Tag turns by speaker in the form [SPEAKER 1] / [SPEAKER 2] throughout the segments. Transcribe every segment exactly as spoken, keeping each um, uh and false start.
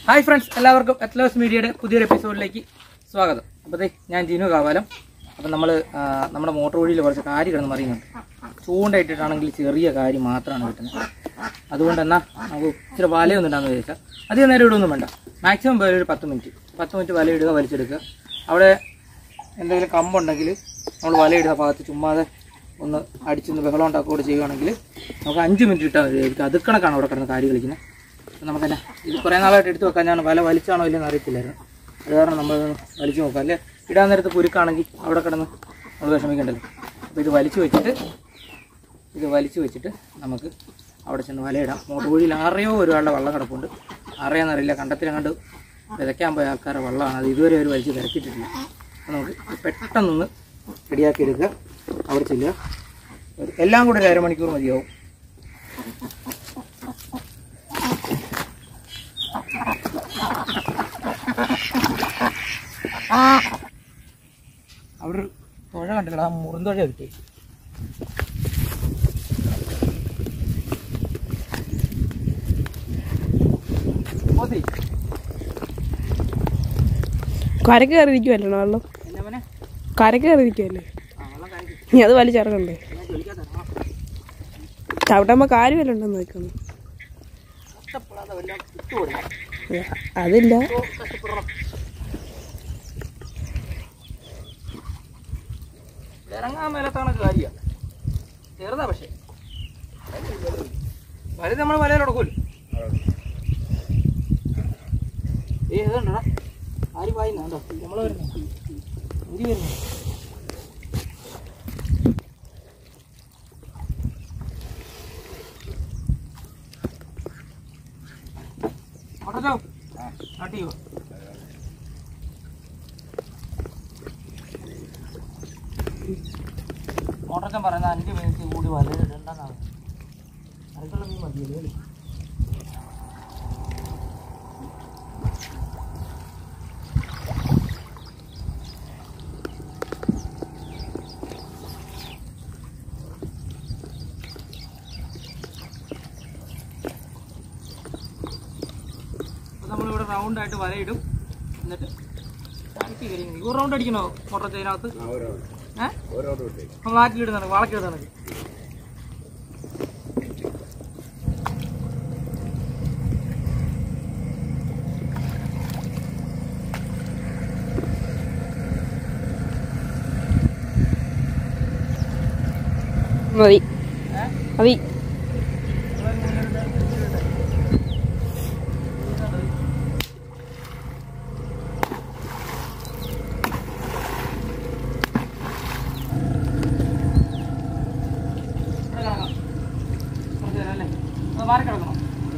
[SPEAKER 1] Hi friends, എല്ലാവർക്കും അറ്റ്ലോസ് മീഡിയയുടെ പുതിയൊരു എപ്പിസോഡിലേക്ക് സ്വാഗതം. അപ്പോഴത്തേ ഞാൻ ജിനു കാവാലം. അപ്പം നമ്മൾ നമ്മുടെ മോട്ടോർ വഴിയിൽ കുറച്ച് കാരി കിടന്ന് മറിയുന്നുണ്ട്. ചൂണ്ടയിട്ടിട്ടാണെങ്കിൽ ചെറിയ കാരി മാത്രമാണ് കിട്ടുന്നത്. അതുകൊണ്ട് എന്നാൽ നമുക്ക് ഇച്ചിരി വലയൊന്നും ഇടാന്ന് ചോദിച്ചാൽ അധികം നേരം ഇടുകയൊന്നും വേണ്ട. മാക്സിമം വല ഒരു പത്ത് മിനിറ്റ് പത്ത് മിനിറ്റ് വല ഇടുക, വലിച്ചെടുക്കുക. അവിടെ എന്തെങ്കിലും കമ്പുണ്ടെങ്കിൽ നമ്മൾ വലയിടുന്ന ഭാഗത്ത് ചുമ്മാതെ ഒന്ന് അടിച്ചൊന്ന് ബഹളം ഉണ്ടാക്കുകയോടെ ചെയ്യുകയാണെങ്കിൽ നമുക്ക് അഞ്ച് മിനിറ്റ് ഇട്ടാൽ മതിയായിരിക്കും. അത് കണക്കാണ് അവിടെ കിടന്ന് കാരി കളിക്കുന്നത്. നമുക്ക് തന്നെ ഇത് കുറേ നാളായിട്ട് എടുത്ത് വെക്കാൻ ഞാൻ വല വലിച്ചാണോ ഇല്ലെന്ന് അറിയത്തില്ലായിരുന്നു. അത് കാരണം നമ്മളതൊന്ന് വലിച്ചു നോക്കാം. അല്ലേ ഇടാൻ നേരത്ത് കുരുക്കാണെങ്കിൽ അവിടെ കിടന്ന് നമ്മൾ വിഷമിക്കണ്ടല്ലോ. അപ്പോൾ ഇത് വലിച്ചു വെച്ചിട്ട് ഇത് വലിച്ചു വെച്ചിട്ട് നമുക്ക് അവിടെ ചെന്ന് വലയിടാം. മോട്ടോർ വഴിയിൽ ആറയോ ഒരാളുടെ വെള്ളം കിടപ്പുണ്ട്. ആറയാന്നറിയില്ല, കണ്ടത്തിലങ്ങണ്ട് വിതയ്ക്കാൻ പോയ ആൾക്കാരുടെ വെള്ളമാണ്. അത് ഇതുവരെ അവർ വലിച്ച് തിരക്കിയിട്ടില്ല. അപ്പോൾ നമുക്ക് പെട്ടെന്നൊന്ന് റെഡിയാക്കി എടുക്കുക. അവിടെ ചെല്ലുക. എല്ലാം കൂടെ ഒരു അരമണിക്കൂർ മതിയാവും. അവിടെ തുഴ കണ്ടില്ല, ആ മുറുന്തുഴ കിട്ടി.
[SPEAKER 2] കരക്ക് കയറിയിരിക്കുമല്ലോ വെള്ളം, കരക്ക് കയറിയിരിക്കുമല്ലേ, ഇനി അത് വലിച്ചിറങ്ങണ്ടേ? ചവിട്ടുമ്പോ കാര്യം വല്ല ഉണ്ടെന്ന് നോക്കുന്നു. അതില്ല,
[SPEAKER 1] ഇറങ്ങാൻ മേലത്താണ് കാര്യമാണ്. ചെറുതാ പക്ഷേ വലുത് നമ്മൾ വലയിൽ ഉടക്കൂല്ലോ. ഏ ഏതുണ്ടടാ ആര് പായുന്നുണ്ടോ? നമ്മൾ വരുന്നു ഉരി വരുന്നു. ഓട്ടോ സ്റ്റാർട്ട് ചെയ്യുമോ? ഓട്ടോച്ചൻ പറയുന്ന അഞ്ച് മിനിറ്റ് കൂടി വലയിടണ്ടെന്നാണ്. അടുത്തുള്ള മീൻ മതിയല്ലേ? നമ്മളിവിടെ റൗണ്ടായിട്ട് വലയിടും. എന്നിട്ട് ചാക്കി കഴിയും. ഒരു റൗണ്ട് അടിക്കണോ മോട്ടോർ ചെയിനകത്ത്? നമ്മൾ ആറ്റിലിടുന്നതാണ്, വളക്കിടുന്നതാണ്.
[SPEAKER 2] മതി മതി.
[SPEAKER 1] മാറി കിടക്കണം.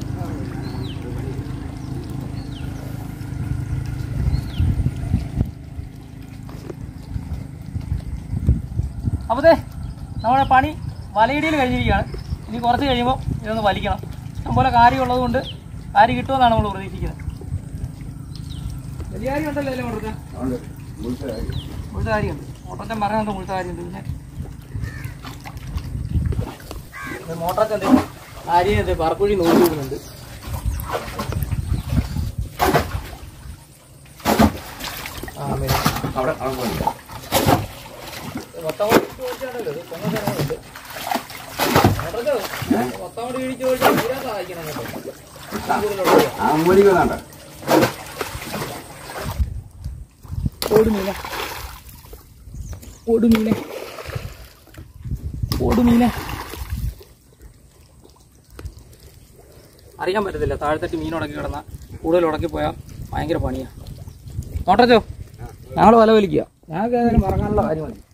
[SPEAKER 1] അപ്പോഴേ നമ്മുടെ പണി വലയിടിയിൽ കഴിഞ്ഞിരിക്കുകയാണ്. ഇനി കുറച്ച് കഴിയുമ്പോൾ ഇതൊന്ന് വലിക്കണം. ഇഷ്ടംപോലെ കാര്യമുള്ളത് കൊണ്ട് കാര്യം കിട്ടുമെന്നാണ് നമ്മൾ പ്രതീക്ഷിക്കുന്നത്. വലിയ കാര്യം ഉണ്ടല്ലോ അല്ലേ മോട്ടോർച്ച? മുഴുത്ത കാര്യമുണ്ട്. മോട്ടോർച്ചൻ പറയാനുണ്ട് മുഴുത്ത കാര്യമുണ്ട്. പിന്നെ മോട്ടോർച്ച എന്തെങ്കിലും കാര്യം എന്ത് പറക്കുഴി നോക്കി വിടുന്നുണ്ട്. ആ അവിടെ മൊത്തം ചോദിച്ചാണല്ലോ ഇത് മോട്ടോർച്ചോ മൊത്തം കൂടി ഇടിച്ച് ചോദിച്ചാൽ തീരാൻ സഹായിക്കണം കേട്ടോ. ഓടുമീന ഓടുമീന ഓടുമീന അറിയാൻ പറ്റത്തില്ല. താഴെത്തട്ടി മീൻ ഉടക്കി കിടന്നാൽ കൂടുതൽ ഉടക്കി പോയാൽ ഭയങ്കര പണിയാണ്. നോട്ടച്ചോ, ഞങ്ങൾ വല വലിക്കുക. ഞങ്ങൾക്ക് ഏതായാലും പറങ്ങാനുള്ള കാര്യം മതി.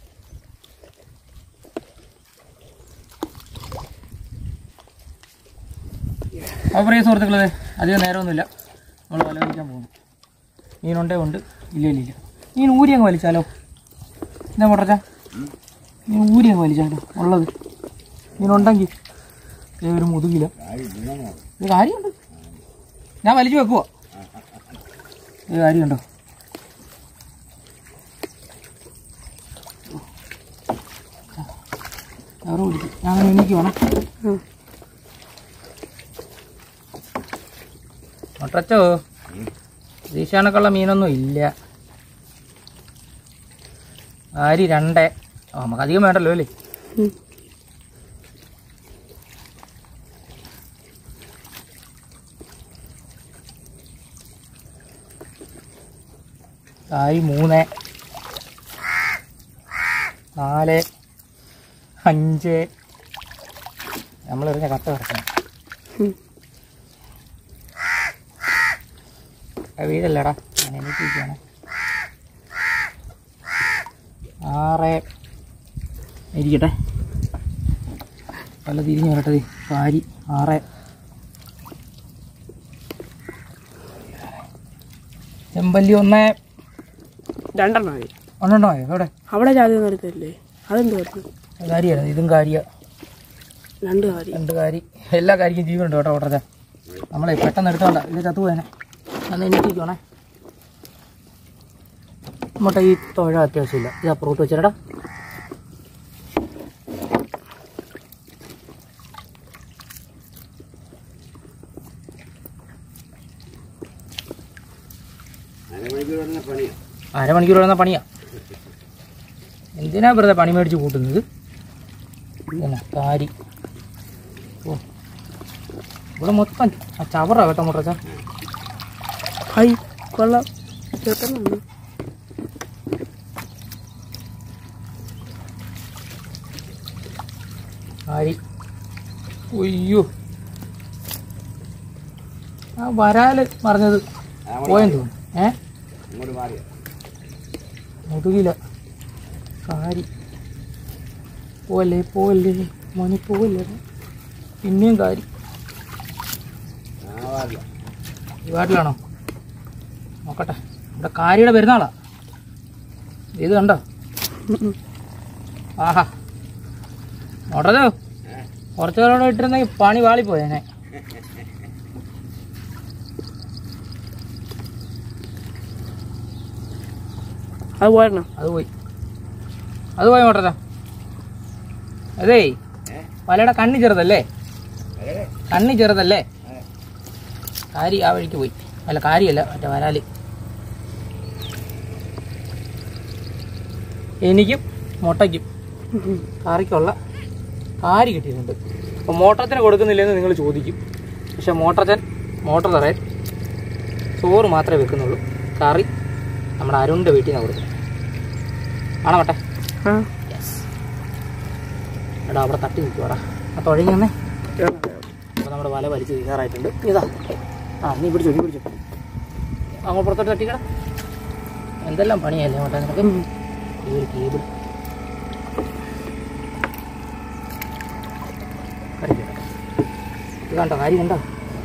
[SPEAKER 1] അപ്പോൾ പ്രിയ സുഹൃത്തുക്കളെ, അധികം നേരമൊന്നുമില്ല, നമ്മൾ വല വലിക്കാൻ പോകുന്നു. മീനുണ്ടേ ഉണ്ട്, ഇല്ല ഇല്ല ഇല്ല. മീൻ ഊരി അങ്ങ് വലിച്ചാലോ? എന്താ മോട്ടച്ച, മീൻ ഊരി അങ്ങ് വലിച്ചാലോ ഉള്ളത്? മീനുണ്ടെങ്കിൽ ഒരു മുതുകില്ല. ഇത് കാര്യമുണ്ട്, ഞാൻ വലിച്ചു വെക്കുവോ? ഇത് കാര്യമുണ്ടോ? വേറെ വിളിക്കും. ഞാൻ അങ്ങനെ എനിക്ക് വേണം. ഒട്ടച്ചോ പ്രതീക്ഷ മീനൊന്നും ഇല്ല. ആരി രണ്ട്. ആ നമുക്ക് അധികം വേണ്ടല്ലോ അല്ലേ. ആയി മൂന്ന്, നാല്, അഞ്ച്. നമ്മളെറിഞ്ഞ കത്ത കിടക്കണം. വീടല്ലടാ ഞാൻ എനിക്കിരിക്കുകയാണ്. ആറ് ഇരിക്കട്ടെ, പല തിരിഞ്ഞ് വരട്ടെ. കാരി ആറ്. ചെമ്പല്ലി ഒന്ന്.
[SPEAKER 2] രണ്ടെണ്ണം മതി.
[SPEAKER 1] ഒന്നെണ്ണോ എവിടെ?
[SPEAKER 2] അവിടെ ജാതി എടുക്കല്ലേ? അതെന്ത്
[SPEAKER 1] കാരിയാണ്. ഇതും കാരിയ.
[SPEAKER 2] രണ്ട് കാരി.
[SPEAKER 1] രണ്ട് കാരി. എല്ലാ കാരിക്കും ജീവനുണ്ട് കേട്ടോ. ഓട്ടത്തെ നമ്മളെ പെട്ടെന്ന് എടുത്തോണ്ട, ഇത് ചത്തുപോയനെ. അന്ന് എനിക്കിരിക്കണേ. മുട്ട ഈ തൊഴ അത്യാവശ്യമില്ല. ഇത് അപ്പുറത്ത് വെച്ചിട്ടാ. അരമണിക്കൂർ വരുന്ന പണിയാ. എന്തിനാ വെറുതെ പണി മേടിച്ച് കൂട്ടുന്നത്? പിന്നെ കാരി. ഓ ഇവിടെ മൊത്തം ആ ചവറാ കേട്ടോ മുട്ടച്ച.
[SPEAKER 2] ഹൈ കൊള്ളാം. ചേട്ടനുണ്ട്.
[SPEAKER 1] കാരി. ഒയ്യോ, ആ വരാല് മറിഞ്ഞത് പോയെന്ന് തോന്നുന്നു. ഏ മുതുകില കാരി. പോലെ പോലെ മോനെ പോലെ. പിന്നെയും കാരി. ഈ വാട്ടിലാണോ? നോക്കട്ടെ. ഇവിടെ കാരിയുടെ പെരുന്നാളാ. ഇത് കണ്ടോ? ആഹാ നോട്ടതോ. കുറച്ചു നേരം ഇട്ടിരുന്നെങ്കിൽ പണി വാളിപ്പോയേനെ.
[SPEAKER 2] അത് പോരണോ?
[SPEAKER 1] അത് പോയി. അത് പോയി മോട്ടരാ. അതേ വലയുടെ കണ്ണി ചെറുതല്ലേ? കണ്ണി ചെറുതല്ലേ? കാരി ആ വഴിക്ക് പോയി. അല്ല കാര്യമല്ല, മറ്റേ വരാല്. എനിക്കും മുട്ടയ്ക്കും കറിക്കുള്ള കാരി കിട്ടിയിട്ടുണ്ട്. അപ്പം മോട്ടറച്ചന് കൊടുക്കുന്നില്ലെന്ന് നിങ്ങൾ ചോദിക്കും. പക്ഷെ മോട്ടറച്ചൻ മോട്ടർ തറയാൻ ചോറ് മാത്രമേ വെക്കുന്നുള്ളൂ. കറി നമ്മുടെ അരുണിൻ്റെ വീട്ടിൽ നിന്ന് കൊടുക്കും. ആണോ മട്ടെ? എടാ അവിടെ തട്ടി നിൽക്കുവാടാ. ആ തുഴങ്ങി വന്നേ. അപ്പോൾ നമ്മുടെ വല വലിച്ച് തീരാറായിട്ടുണ്ട്. ഇതാ ആ നീ പിടിച്ചോ, നീ പിടിച്ചോ. അങ്ങോട്ട് പുറത്തോട്ട് തട്ടിക്കടാ. എന്തെല്ലാം പണിയല്ലേ മട്ടെ നിനക്ക്. ഈ ഒരു കേബിൾ ഇത് കണ്ടോ? കാര്യം കണ്ടോ?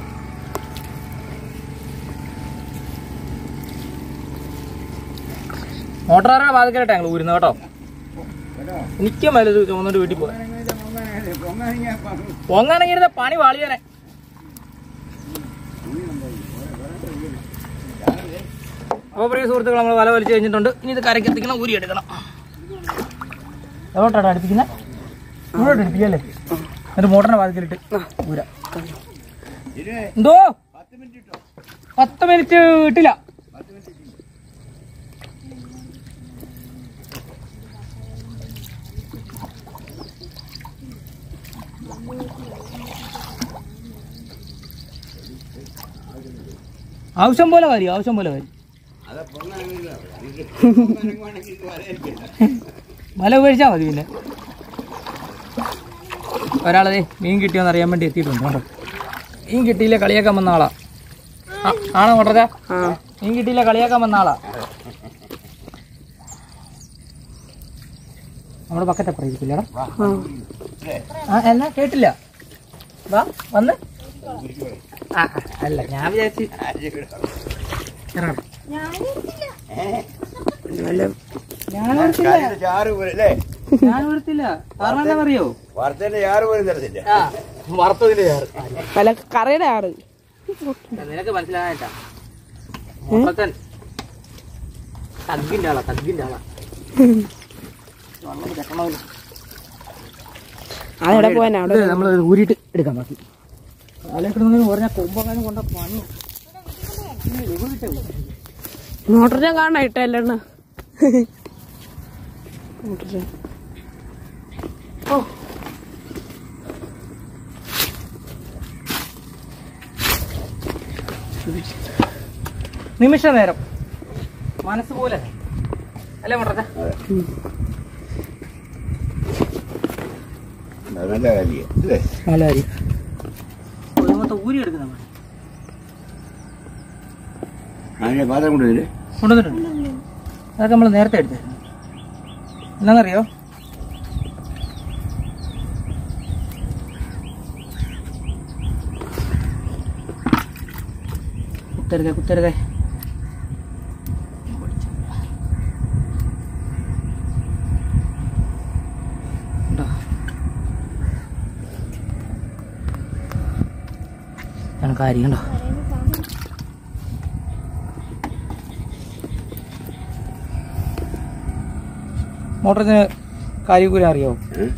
[SPEAKER 1] മോട്ടോറുകാരുടെ വാതിക്കലട്ടെ ഞങ്ങൾ ഊരുന്നത് കേട്ടോ. എനിക്കും വലുത് ചുമന്നിട്ട് വീട്ടിൽ പോകാൻ. പൊങ്ങാണെങ്കിൽ പണി വാളിയാനെ. അപ്പോൾ പ്രിയ സുഹൃത്തുക്കൾ, നമ്മൾ വല വലിച്ചു കഴിഞ്ഞിട്ടുണ്ട്. ഇനി ഇത് കരക്കെത്തിക്കണം, ഊരി എടുക്കണം. എവിടെയാണ് അടുപ്പിക്കുന്നത്? ഇങ്ങോട്ട് അടുപ്പിക്കല്ലേ? എന്നിട്ട് മോട്ടറിന്റെ വാതിക്കലിട്ട് ഊരാ. എന്തോ പത്ത് മിനിറ്റ് ഇട്ടില്ല. ആവശ്യം പോലെ കാര്യം, ആവശ്യം പോലെ കാര്യം. മല ഉപേക്ഷിച്ചാൽ മതി. പിന്നെ ഒരാളതേ മീൻ കിട്ടിയോന്ന് അറിയാൻ വേണ്ടി എത്തിയിട്ടുണ്ട് കേട്ടോ. മീൻ കിട്ടിയില്ല കളിയാക്കാൻ വന്ന ആളാ. ആണോ കൊട്ടരാ? മീൻ കിട്ടിയില്ല കളിയാക്കാൻ വന്ന ആളാ. നമ്മുടെ ബക്കറ്റ് അപ്പുറം ഇരിക്കില്ലടാ. ആ എന്നാ കേട്ടില്ല. വാ വന്ന്. ആ അല്ല ഞാൻ വിചാരിച്ചു ഞാൻ വരത്തില്ല. കാരണം എന്താ പറയോ? വറുത്തതിന്റെ ചാറ്.
[SPEAKER 2] കറിയുടെ ആറ്.
[SPEAKER 1] നിനക്ക് മനസ്സിലായിട്ടാ. മുട്ടത്തൻ തഗ്ഗിന്റെ ആളാ, തഗ്ഗിന്റെ ആളാ.
[SPEAKER 2] അവിടെ പോവാൻ
[SPEAKER 1] നമ്മൾ ഊരിയിട്ട് എടുക്കാൻ ബാക്കി. ആലോചിക്കണമെന്ന് പറഞ്ഞാൽ കൊമ്പക്കാനും കൊണ്ട പണി.
[SPEAKER 2] മോട്ടറിനെ കാണാൻ ഇട്ടല്ലേണ്ണ ഓ
[SPEAKER 1] നിമിഷ നേരം മനസ്സ് പോലെ അല്ലേ മോട്ടറ?
[SPEAKER 3] നല്ല കാര്യം
[SPEAKER 1] നല്ല കാര്യം. മൊത്തം ഊരി എടുക്കുന്ന
[SPEAKER 3] പാത്രം കൊണ്ടുവരില്ലേ?
[SPEAKER 1] കൊണ്ടുവന്നിട്ടുണ്ട്. അതൊക്കെ നമ്മൾ നേരത്തെ എടുത്തായിരുന്നു. എന്നാന്നറിയോ? കുത്തരുതേ കുത്തരുതേ. കാര്യം കണ്ടോ? മോട്ടറിന് കാര്യക്കൂല അറിയാവോ?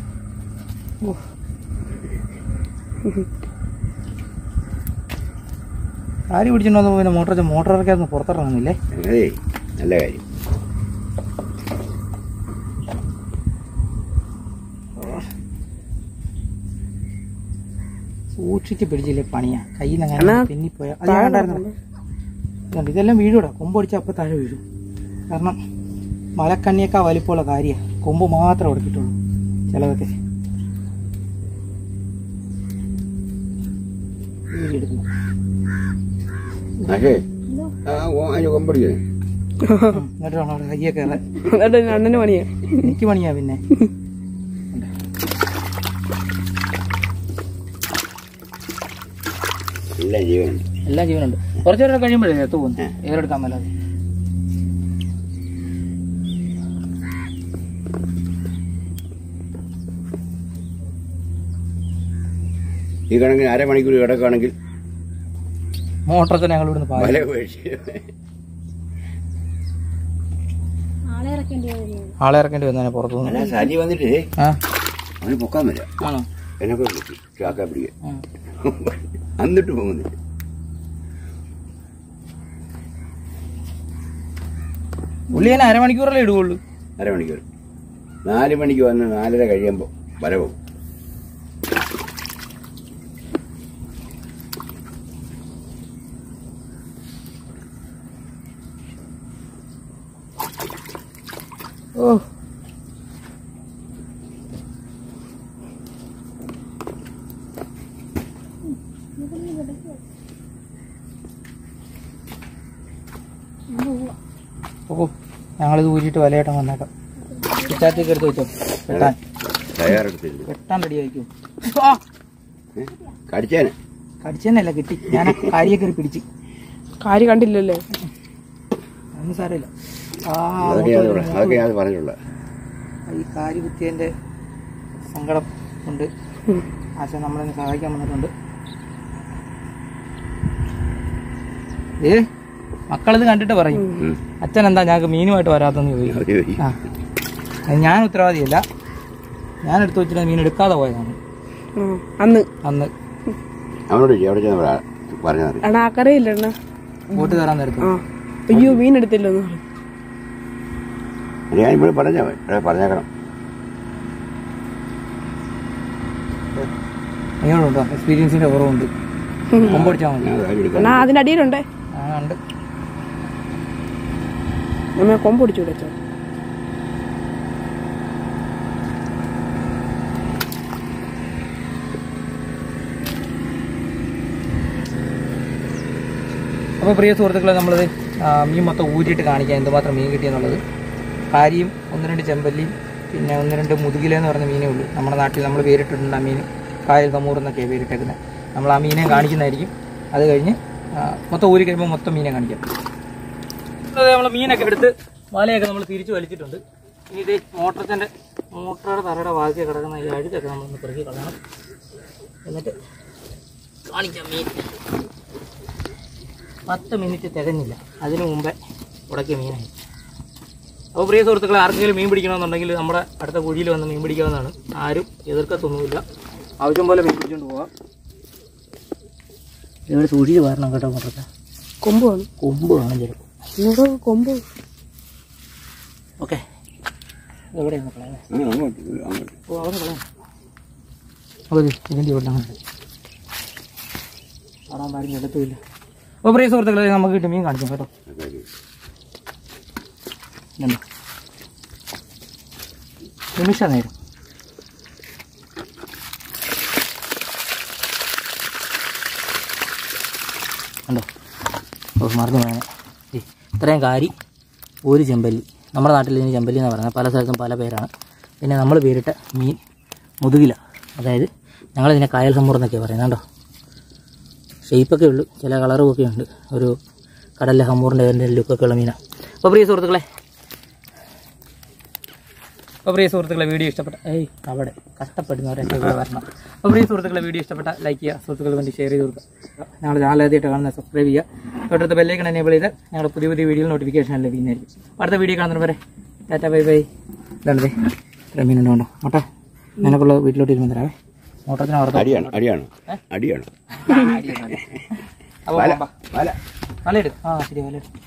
[SPEAKER 1] കാര്യം പിടിച്ചിട്ടുണ്ടോ? പിന്നെ മോട്ടർ മോട്ടർ ഇറക്കാതെ പുറത്തിറങ്ങുന്നില്ലേ?
[SPEAKER 3] നല്ല കാര്യം.
[SPEAKER 1] സൂക്ഷിച്ച് പിടിച്ചില്ലേ പണിയാ. കയ്യിൽ നിന്ന് അങ്ങനെ പിന്നിപ്പോയാ അത് ഞാൻ കണ്ടായിരുന്നു. ഇതെല്ലാം വീഴൂടാ. കൊമ്പൊടിച്ചാൽ അപ്പം താഴെ വീഴും. കാരണം മലക്കണ്ണിയേക്കാ വലിപ്പമുള്ള കാര്യമാണ്. കൊമ്പ് മാത്രം ഉടക്കിട്ടുള്ളൂ ചിലതൊക്കെ. വീടിയെടുക്കുന്നു. എന്നിട്ട് വേണം അവിടെ കയ്യെ കയറാൻ.
[SPEAKER 2] അണ്ണന് പണിയാ.
[SPEAKER 1] എനിക്ക് പണിയാ. പിന്നെ
[SPEAKER 3] എല്ലാം ജീവനുണ്ട്.
[SPEAKER 1] എല്ലാം ജീവനുണ്ട്. കുറച്ചു നേരം കഴിയുമ്പോഴേ എത്തു പോകുന്നു. ഏറെടുക്കാൻ മേലാതെ.
[SPEAKER 3] ഈ കണക്കിന് അരമണിക്കൂർ കിടക്കുകയാണെങ്കിൽ
[SPEAKER 1] മോട്ടറൊക്കെ ഞങ്ങൾ ഇവിടുന്ന്
[SPEAKER 3] ആളെ
[SPEAKER 1] ആളെ ഇറക്കേണ്ടി വന്നേ പുറത്തുനിന്ന്.
[SPEAKER 3] സജി വന്നിട്ട്
[SPEAKER 1] ആ
[SPEAKER 3] അവന് പൊക്കാൻ വരാം.
[SPEAKER 1] ആണോ?
[SPEAKER 3] എന്നെ കൂടെ വിളിച്ചു ചാക്കാൻ പിടിക്കാൻ. എന്നിട്ട് പോകുന്നില്ല.
[SPEAKER 1] പുള്ളി ഞാൻ അരമണിക്കൂറല്ലേ ഇടുകയുള്ളൂ.
[SPEAKER 3] അരമണിക്കൂർ. നാല് മണിക്ക് വന്ന് നാലര കഴിയുമ്പോൾ വരവും.
[SPEAKER 1] ഓ ഓ ഞങ്ങളിത് ഊരിയിട്ട് വലയാട്ടം വന്നേക്കാം. പിച്ചാത്തേക്ക് എടുത്ത് വെച്ചോ. വെട്ടാൻ വെട്ടാൻ റെഡി ആയിരിക്കും.
[SPEAKER 3] കടിച്ചേനെ
[SPEAKER 1] കടിച്ചെന്നല്ല കിട്ടി. ഞാൻ കാരിയെ കയറി പിടിച്ച്.
[SPEAKER 2] കാര്യം കണ്ടില്ലല്ലേ?
[SPEAKER 1] ഒന്നും സാരമില്ല.
[SPEAKER 3] പറഞ്ഞുള്ള
[SPEAKER 1] ഈ കാരി കുത്തിയതിന്റെ സങ്കടം ഉണ്ട്. ആശ നമ്മളെ സഹായിക്കാൻ വന്നിട്ടുണ്ട്. ഏ മക്കളിത് കണ്ടിട്ട് പറയും, അച്ഛൻ എന്താ ഞങ്ങൾക്ക് മീനുമായിട്ട് വരാത്തെന്ന് ചോദിക്കും. ആ ഞാൻ ഉത്തരവാദിയല്ല. ഞാൻ എടുത്തു വെച്ചിട്ട് മീൻ എടുക്കാതെ പോയതാണ്
[SPEAKER 2] അന്ന്
[SPEAKER 1] അന്ന്
[SPEAKER 2] അക്കറിയില്ല
[SPEAKER 1] ബോട്ട് കയറാൻ നേരത്തെ.
[SPEAKER 2] അയ്യോ മീൻ എടുത്തില്ലെന്ന്
[SPEAKER 3] ഞാനിപ്പോഴും പറഞ്ഞ പറഞ്ഞേക്കണം.
[SPEAKER 1] അങ്ങനെയുണ്ടോ? എക്സ്പീരിയൻസിന്റെ കുറവുണ്ട്. കൊമ്പടിച്ചാൽ മതി.
[SPEAKER 2] അതിന്റെ അടിയിലുണ്ടേ.
[SPEAKER 1] ആ ഉണ്ട്.
[SPEAKER 2] നമ്മ കൊമ്പൊടിച്ചു വിടച്ചോ.
[SPEAKER 1] അപ്പോൾ പ്രിയ സുഹൃത്തുക്കളെ, നമ്മളത് മീൻ മൊത്തം ഊറ്റിയിട്ട് കാണിക്കാം എന്തുമാത്രം മീൻ കിട്ടിയെന്നുള്ളത്. കാരിയും ഒന്ന് രണ്ട് ചെമ്പല്ലിയും പിന്നെ ഒന്ന് രണ്ട് മുതുകിലെന്ന് പറഞ്ഞ മീനേ ഉള്ളൂ. നമ്മുടെ നാട്ടിൽ നമ്മൾ പേരിട്ടിട്ടുണ്ട് ആ മീൻ. കായൽ കമൂറെന്നൊക്കെയാണ് പേരിട്ടേക്കുന്നത്. നമ്മൾ ആ മീനെ കാണിക്കുന്നതായിരിക്കും. അത് കഴിഞ്ഞ് മൊത്തം ഊരി കഴിയുമ്പോൾ മൊത്തം മീനെ കാണിക്കാം. നമ്മൾ മീനൊക്കെ എടുത്ത് വലയൊക്കെ നമ്മൾ തിരിച്ച് വലിച്ചിട്ടുണ്ട്. ഇനി ഇത് മോട്ടറിൻ്റെ മോട്ടറുടെ തറയുടെ ബാക്കി കിടക്കുന്ന ഈ അഴുക്കൊക്കെ നമ്മളൊന്ന് പെറുക്കി കളയണം. എന്നിട്ട് കാണിക്കാം മീൻ. പത്ത് മിനിറ്റ് തികഞ്ഞില്ല, അതിനു മുമ്പേ ഉടക്കിയ മീനായി. അപ്പോൾ പ്രിയ സുഹൃത്തുക്കളെ, ആർക്കെങ്കിലും മീൻ പിടിക്കണമെന്നുണ്ടെങ്കിൽ നമ്മുടെ അടുത്ത കുഴിയിൽ വന്ന് മീൻ പിടിക്കാവുന്നതാണ്. ആരും എതിർക്കത്തൊന്നുമില്ല. ആവശ്യം പോലെ മീൻ പിടിച്ചുകൊണ്ട് പോകാം. ഇവിടെ സൂക്ഷിച്ച് വരണം കേട്ടോ. മോട്ടറൊക്കെ
[SPEAKER 2] കൊമ്പ് വേണം.
[SPEAKER 1] കൊമ്പ് വേണം ചിലപ്പോൾ.
[SPEAKER 2] ഇങ്ങോട്ട് കൊമ്പ്.
[SPEAKER 1] ഓക്കെ എവിടെയാണ് കളയാൻ?
[SPEAKER 3] ആ, അങ്ങോട്ട് അങ്ങോട്ട്
[SPEAKER 1] ഓ അവിടെ കളയാം. അപ്പോൾ ഇതിൻ്റെ ഇവിടെ അങ്ങനെ കാണാൻ പാടില്ല, എടുത്തില്ല. അപ്പോൾ പ്രിയ സുഹൃത്തുക്കളെ, നമുക്ക് കിട്ടും മീൻ കാണിക്കാം കേട്ടോ. ഇതുണ്ടോ? നിമിഷ നേരം ഉണ്ടോ? ഓ മറന്നു പോയാൽ ഇത്രയും കാരി ഒരു ചെമ്പല്ലി. നമ്മുടെ നാട്ടിൽ ഇതിന് ചെമ്പല്ലി എന്ന് പറയുന്നത്, പല സ്ഥലത്തും പല പേരാണ്. പിന്നെ നമ്മൾ പേരിട്ട മീൻ മുതുകില, അതായത് ഞങ്ങളിതിനെ കായൽ സമ്പൂർ എന്നൊക്കെയാണ് പറയുന്നത് കേട്ടോ. ഷെയ്പ്പൊക്കെ ഉള്ളൂ, ചില കളറും ഒക്കെ ഉണ്ട്. ഒരു കടലിലെ ഹമ്മൂറിൻ്റെ അതിൻ്റെ ലുക്കൊക്കെ ഉള്ള മീനാണ്. അപ്പോൾ പ്രിയ സുഹൃത്തുക്കളെ അപ്പോൾ പ്രിയ സുഹൃത്തുക്കളെ വീഡിയോ ഇഷ്ടപ്പെട്ട ഏയ് അവിടെ കഷ്ടപ്പെടുന്നവരൊക്കെ ഇവിടെ വരണം. അപ്പോൾ പ്രിയ സുഹൃത്തുക്കളെ വീഡിയോ ഇഷ്ടപ്പെട്ട ലൈക്ക് ചെയ്യുക, സുഹൃത്തുക്കൾ വേണ്ടി ഷെയർ ചെയ്ത് കൊടുക്കുക. ഞങ്ങൾ ചാനലാദ്യമായിട്ട് കാണുന്നത് സബ്സ്ക്രൈബ് ചെയ്യുക, തൊട്ടടുത്ത് ബെല്ലൈക്കൺ എനേബിൾ ചെയ്ത് ഞങ്ങളുടെ പുതിയ പുതിയ വീഡിയോ നോട്ടിഫിക്കേഷൻ ലഭിക്കുന്നതായിരിക്കും. അടുത്ത വീഡിയോ കാണുന്നവരെ ടാറ്റ ബൈ ബൈ. ഇതാണേ ഇത്ര മീനുണ്ടോ മോട്ടെ, നിനക്കുള്ള വീട്ടിലോട്ട് ഇരുന്ന് തരാവേ. മോട്ടത്തിന് അവിടെ
[SPEAKER 3] അടിയാണ് അടിയാണ് അടിയാണ്
[SPEAKER 1] അപ്പോൾ വല എടുക്കും. ആ ശരി വല എടുക്കും.